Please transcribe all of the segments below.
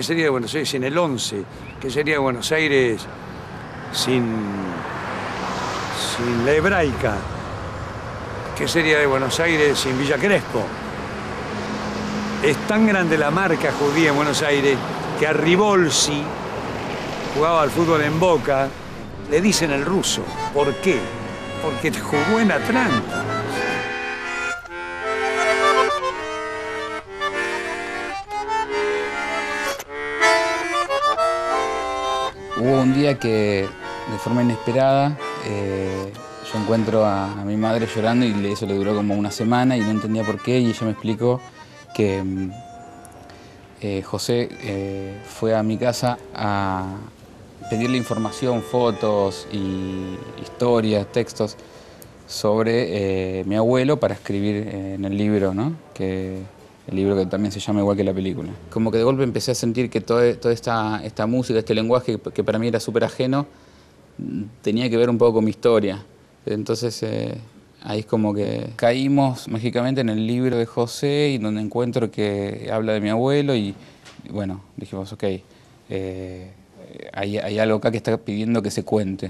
sería de Buenos Aires sin el 11? ¿Qué sería de Buenos Aires sin la Hebraica? ¿Qué sería de Buenos Aires sin Villa Crespo? Es tan grande la marca judía en Buenos Aires que a Ribolsi, jugaba al fútbol en Boca, le dicen el ruso. ¿Por qué? Porque jugó en Atlanta. Hubo un día que, de forma inesperada, yo encuentro a mi madre llorando y eso le duró como una semana y no entendía por qué, y ella me explicó que José fue a mi casa a pedirle información, fotos y historias, textos sobre mi abuelo para escribir en el libro, ¿no? El libro que también se llama igual que la película. Como que de golpe empecé a sentir que toda esta música, este lenguaje que para mí era súper ajeno, tenía que ver un poco con mi historia. Entonces ahí es como que caímos mágicamente en el libro de José y donde encuentro que habla de mi abuelo y bueno, dijimos, ok, hay algo acá que está pidiendo que se cuente.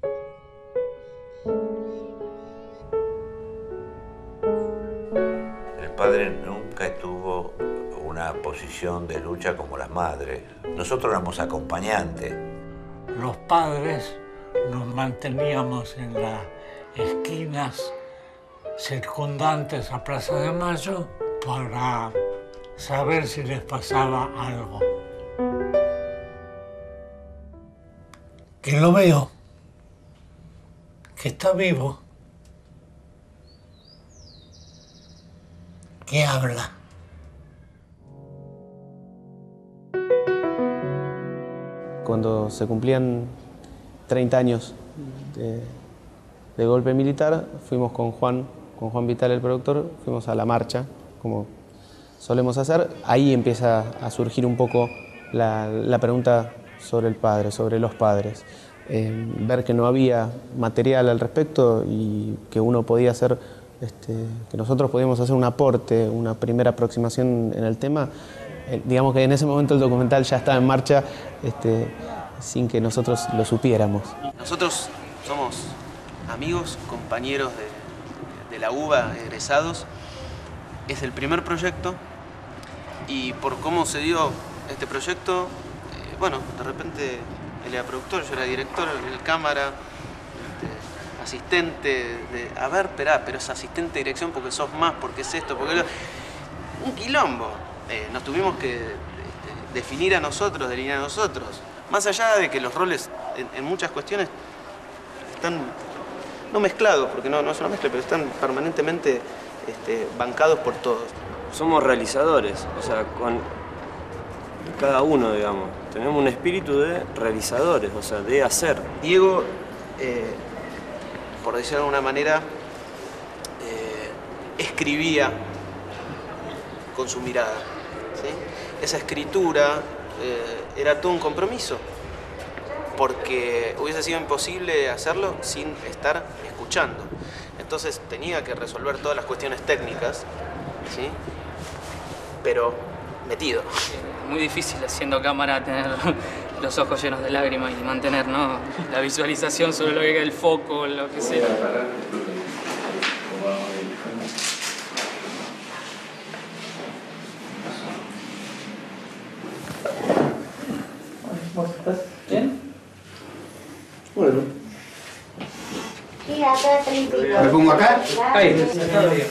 El padre nunca tuvo una posición de lucha como las madres. Nosotros éramos acompañantes. Los padres nos manteníamos en las esquinas circundantes a Plaza de Mayo para saber si les pasaba algo. Que lo veo, que está vivo, que habla. Cuando se cumplían 30 años de golpe militar, fuimos con Juan Vital, el productor, fuimos a la marcha, como solemos hacer. Ahí empieza a surgir un poco la pregunta sobre el padre, sobre los padres. Ver que no había material al respecto y que uno podía hacer, que nosotros podíamos hacer un aporte, una primera aproximación en el tema. Digamos que en ese momento el documental ya estaba en marcha sin que nosotros lo supiéramos. Nosotros somos amigos, compañeros de la UBA, egresados. Es el primer proyecto y por cómo se dio este proyecto, bueno, de repente él era productor, yo era director, él cámara, asistente, a ver, pero es asistente de dirección porque sos más, porque es esto, porque un quilombo. Nos tuvimos que definir a nosotros, delinear a nosotros. Más allá de que los roles en muchas cuestiones están, no mezclados, porque no es una mezcla, pero están permanentemente bancados por todos. Somos realizadores, o sea, con cada uno, digamos. Tenemos un espíritu de realizadores, o sea, de hacer. Diego, por decirlo de alguna manera, escribía con su mirada, ¿sí? Esa escritura era todo un compromiso, porque hubiese sido imposible hacerlo sin estar escuchando. Entonces tenía que resolver todas las cuestiones técnicas, ¿sí? Pero metido. Muy difícil haciendo cámara tener los ojos llenos de lágrimas y mantener, ¿no?, la visualización sobre lo que es el foco, lo que sea. ¿Estás bien? Bueno. Sí, acá está limpito. ¿Me pongo acá? Ahí, está bien.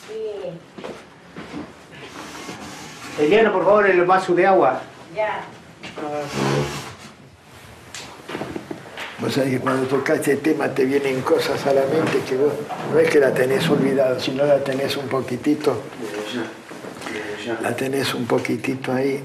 Eliana, por favor, el vaso de agua. Ya. Vos sabés que cuando tocas este tema te vienen cosas a la mente que vos no es que la tenés olvidada, sino la tenés un poquitito. La tenés un poquitito ahí.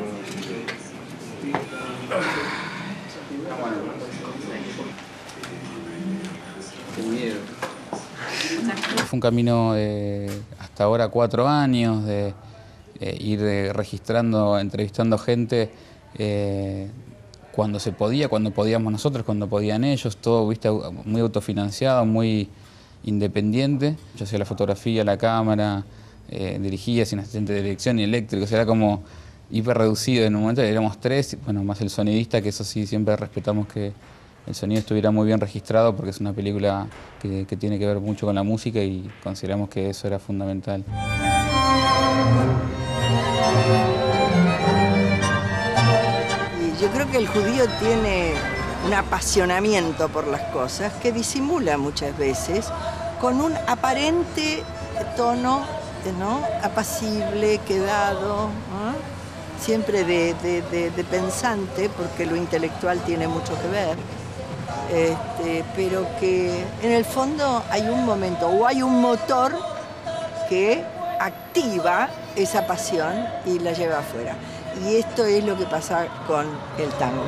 Fue un camino de hasta ahora 4 años, de ir registrando, entrevistando gente cuando se podía, cuando podíamos nosotros, cuando podían ellos, todo, viste, muy autofinanciado, muy independiente. Yo hacía la fotografía, la cámara, dirigía sin asistente de dirección y eléctrico, o sea, era como hiper reducido. En un momento éramos 3, bueno, más el sonidista, que eso sí, siempre respetamos que el sonido estuviera muy bien registrado porque es una película que tiene que ver mucho con la música y consideramos que eso era fundamental. Y yo creo que el judío tiene un apasionamiento por las cosas que disimula muchas veces con un aparente tono, ¿no?, apacible, quedado, ¿no?, siempre de pensante, porque lo intelectual tiene mucho que ver, pero que en el fondo hay un momento o hay un motor que activa esa pasión y la lleva afuera. Y esto es lo que pasa con el tango.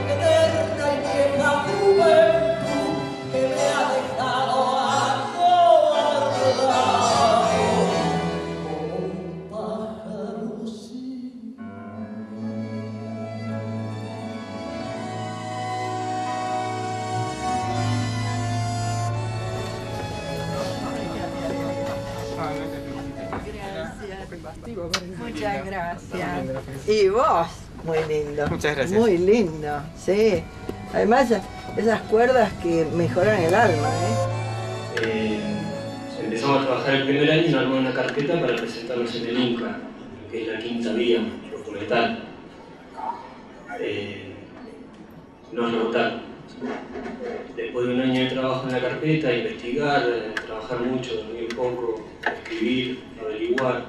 Muchas gracias. Y vos, muy lindo. Muchas gracias. Muy lindo, sí. Además, esas cuerdas que mejoran el alma, Empezamos a trabajar el primer año y nos armamos una carpeta para presentarnos en el INCA, que es la quinta vía documental. Nos notaron. Después de un año de trabajo en la carpeta, investigar, trabajar mucho, dormir poco, escribir, averiguar.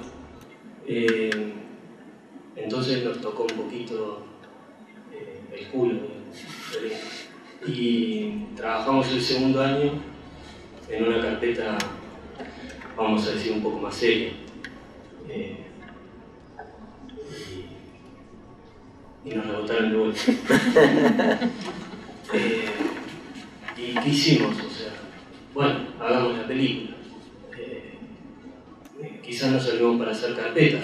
Entonces nos tocó un poquito el culo. Y trabajamos el segundo año en una carpeta, vamos a decir, un poco más seria. Y nos rebotaron de vuelta. ¿Y qué hicimos? O sea, bueno, hagamos la película. Quizás nos servimos para hacer carpetas.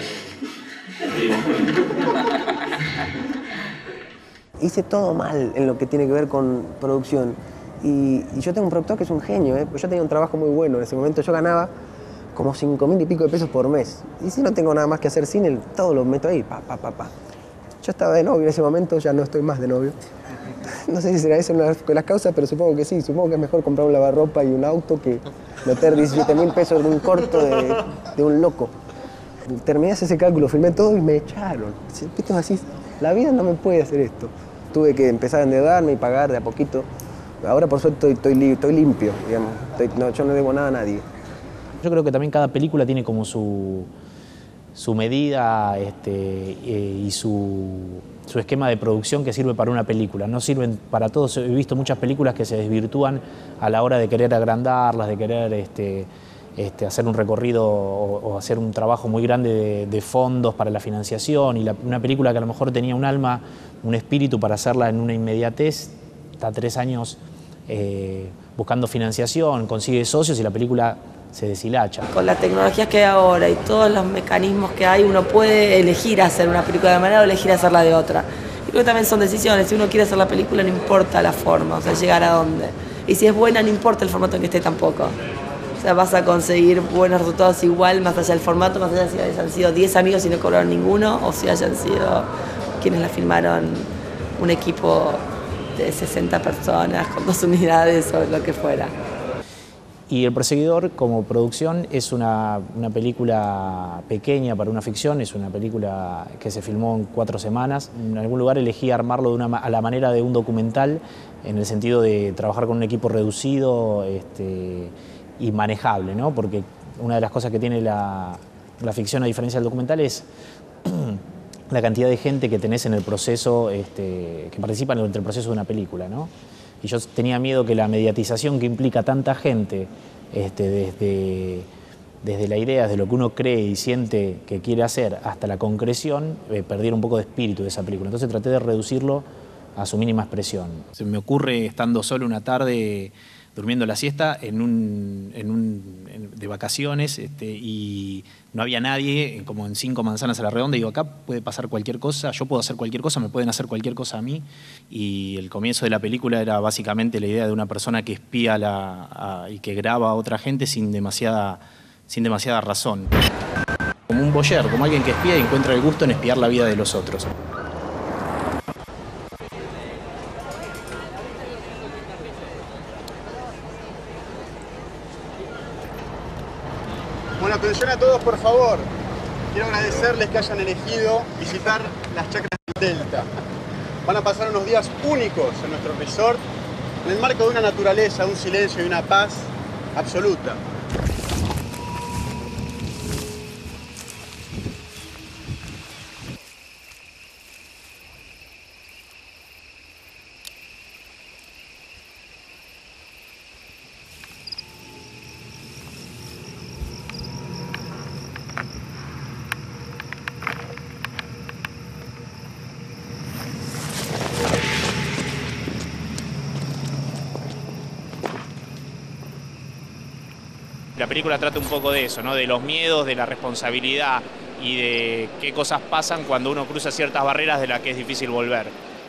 Hice todo mal en lo que tiene que ver con producción. Y yo tengo un productor que es un genio, pues yo tenía un trabajo muy bueno. En ese momento yo ganaba como 5.000 y pico de pesos por mes. Y si no tengo nada más que hacer cine, todo lo meto ahí, pa. Yo estaba de novio en ese momento, ya no estoy más de novio. No sé si será eso una de las causas, pero supongo que sí. Supongo que es mejor comprar un lavarropa y un auto que meter 17.000 pesos en un corto de un loco. Terminé ese cálculo, filmé todo y me echaron. Esto es así, la vida no me puede hacer esto. Tuve que empezar a endeudarme y pagar de a poquito. Ahora por suerte estoy limpio, digamos. Yo no debo nada a nadie. Yo creo que también cada película tiene como su medida y su esquema de producción que sirve para una película. No sirven para todos. He visto muchas películas que se desvirtúan a la hora de querer agrandarlas, de querer hacer un recorrido o hacer un trabajo muy grande de fondos para la financiación. Y una película que a lo mejor tenía un alma, un espíritu para hacerla en una inmediatez, está 3 años buscando financiación, consigue socios y la película se deshilacha. Con las tecnologías que hay ahora y todos los mecanismos que hay, uno puede elegir hacer una película de manera o elegir hacerla de otra. Y creo que también son decisiones. Si uno quiere hacer la película, no importa la forma, o sea, llegar a dónde. Y si es buena, no importa el formato en que esté tampoco. O sea, vas a conseguir buenos resultados igual, más allá del formato, más allá de si hayan sido 10 amigos y no cobraron ninguno, o si hayan sido quienes la filmaron un equipo de 60 personas con 2 unidades o lo que fuera. Y El Perseguidor, como producción, es una película pequeña para una ficción, es una película que se filmó en 4 semanas. En algún lugar elegí armarlo a la manera de un documental, en el sentido de trabajar con un equipo reducido y manejable, ¿no? Porque una de las cosas que tiene la ficción, a diferencia del documental, es la cantidad de gente que tenés en el proceso, que participa durante el proceso de una película, ¿no? Y yo tenía miedo que la mediatización que implica tanta gente, desde la idea, desde lo que uno cree y siente que quiere hacer, hasta la concreción, perdiera un poco de espíritu de esa película. Entonces traté de reducirlo a su mínima expresión. Se me ocurre, estando solo una tarde, durmiendo la siesta, de vacaciones, y no había nadie, como en 5 manzanas a la redonda, y digo, acá puede pasar cualquier cosa, yo puedo hacer cualquier cosa, me pueden hacer cualquier cosa a mí. Y el comienzo de la película era básicamente la idea de una persona que espía y que graba a otra gente sin demasiada razón. Como un voyeur, como alguien que espía y encuentra el gusto en espiar la vida de los otros. Bueno, atención a todos, por favor. Quiero agradecerles que hayan elegido visitar las chacras del Delta. Van a pasar unos días únicos en nuestro resort, en el marco de una naturaleza, un silencio y una paz absoluta. La película trata un poco de eso, ¿no? De los miedos, de la responsabilidad y de qué cosas pasan cuando uno cruza ciertas barreras de las que es difícil volver.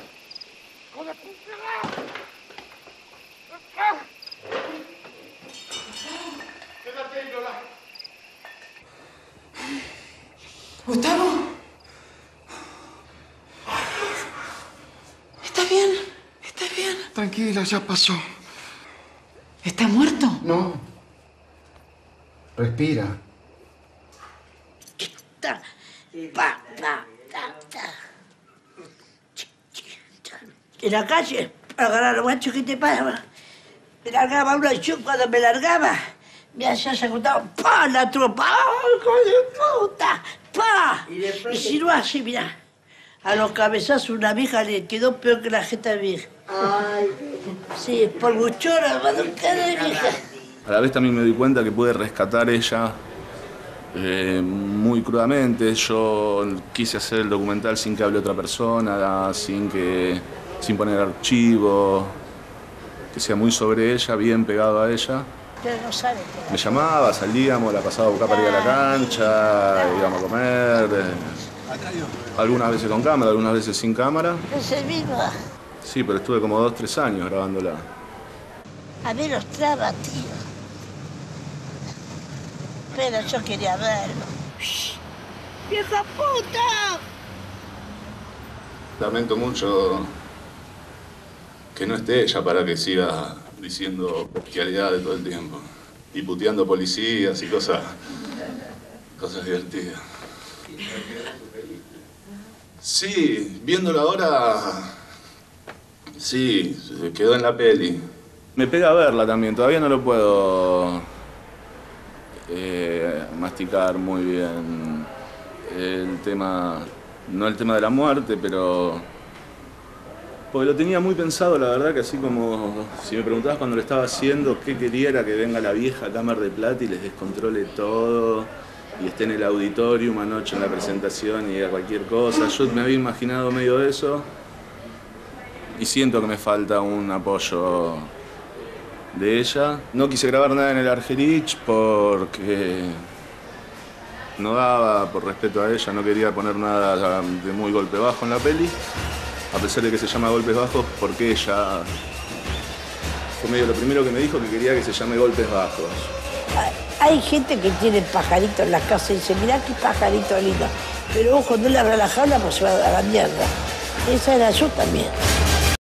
Gustavo. ¿Estás bien? ¿Estás bien? Tranquila, ya pasó. ¿Estás muerto? No. Respira. En la calle, para agarrar a los guachos, ¿qué te pasa? Me largaba uno y yo cuando me largaba, me hacía secundado, ¡pa! La tropa, ¡ay, hijo de puta! ¡Pa! Y si no así, mirá, a los cabezazos una vieja le quedó peor que la jeta de vieja. Ay, sí, por buchona, cara de vieja. A la vez también me di cuenta que pude rescatar ella muy crudamente. Yo quise hacer el documental sin que hable otra persona, sin poner archivo, que sea muy sobre ella, bien pegado a ella. Pero no sabe. Me llamaba, salíamos, la pasaba a buscar para ir a la cancha, íbamos a comer. Algunas veces con cámara, algunas veces sin cámara. Es el mismo. Sí, pero estuve como 2 o 3 años grabándola. A mí los traba, tío. Pero yo quería verlo. ¡Vieja puta! Lamento mucho que no esté ella para que siga diciendo bestialidades todo el tiempo. Y puteando policías y cosas divertidas. Sí, viéndolo ahora, sí, se quedó en la peli. Me pega verla también, todavía no lo puedo masticar muy bien el tema, no el tema de la muerte, pero porque lo tenía muy pensado, la verdad, que así como si me preguntabas cuando lo estaba haciendo qué quería era que venga la vieja Cámara de Plata y les descontrole todo y esté en el auditorium anoche en la presentación y diga cualquier cosa. Yo me había imaginado medio eso y siento que me falta un apoyo de ella. No quise grabar nada en el Argerich porque no daba, por respeto a ella, no quería poner nada de muy golpe bajo en la peli, a pesar de que se llama Golpes Bajos, porque ella fue medio lo primero que me dijo, que quería que se llame Golpes Bajos. Hay gente que tiene pajaritos en la casa y dice, mirá qué pajarito lindo. Pero ojo, no la relajaron, pues se va a la mierda. Esa era yo también.